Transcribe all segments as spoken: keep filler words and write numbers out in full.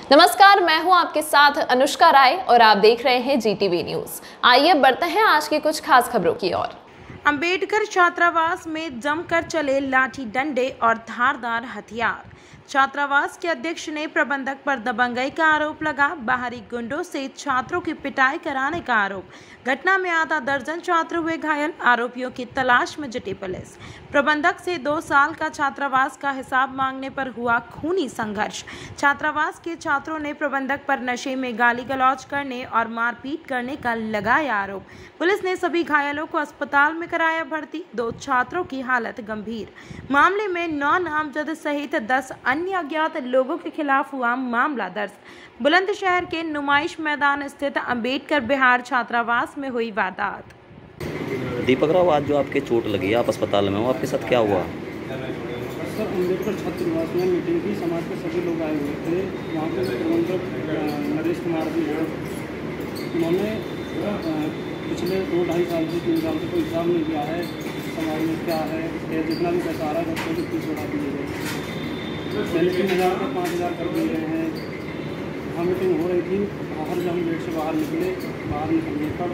नमस्कार, मैं हूं आपके साथ अनुष्का राय और आप देख रहे हैं जीटीवी न्यूज। आइए बढ़ते हैं आज की कुछ खास खबरों की ओर। अंबेडकर छात्रावास में जमकर चले लाठी डंडे और धारदार हथियार। छात्रावास के अध्यक्ष ने प्रबंधक पर दबंगई का आरोप लगा। बाहरी गुंडों से छात्रों की पिटाई कराने का आरोप। घटना में आधा दर्जन छात्र हुए घायल। आरोपियों की तलाश में जुटी पुलिस। प्रबंधक से दो साल का छात्रावास का हिसाब मांगने पर हुआ खूनी संघर्ष। छात्रावास के छात्रों ने प्रबंधक पर नशे में गाली गलौज करने और मारपीट करने का लगाया आरोप। पुलिस ने सभी घायलों को अस्पताल में कराया भर्ती। दो छात्रों की हालत गंभीर। मामले में नौ नामजद सहित दस अन्य अज्ञात लोगों के खिलाफ हुआ मामला दर्ज। बुलंदशहर के नुमाइश मैदान स्थित अंबेडकर बिहार छात्रावास में हुई वारदात। दीपक राव, आज जो आपके चोट लगी आप अस्पताल में हो, आपके साथ क्या हुआ? सर, अम्बेडकर छात्रावास में मीटिंग थी, समाज के सभी लोग आए हुए थे। वहाँ पे प्रबंधक नरेश कुमार जी हैं, उन्होंने पिछले दो ढाई साल से तीन साल से कोई हिसाब नहीं किया है समाज में क्या है, जितना भी पैसा आ रहा है बच्चों को फीस बढ़ा दिए गए। पहले तीन हज़ार का पाँच हज़ार कर दिए गए हैं। वहाँ मीटिंग हो रही थी। बाहर जब हम गेट से बाहर निकले, बाहर निकलने पर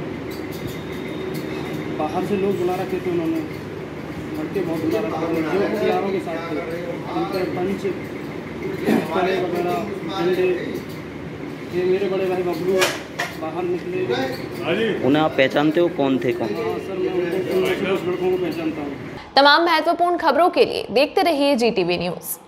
बाहर से लोग बुला रखे थे, उन्होंने लड़के बहुत बुला रखे थे जो हथियारों के साथ थे। उनके पंच कड़े वगैरह डंडे। ये मेरे बड़े भाई बबलू बाहर निकले। उन्हें आप पहचानते हो, कौन थे कौन? हाँ सर, मैं उनको उन लड़कों को पहचानता हूँ। तमाम महत्वपूर्ण खबरों के लिए देखते रहिए जीटीवी न्यूज।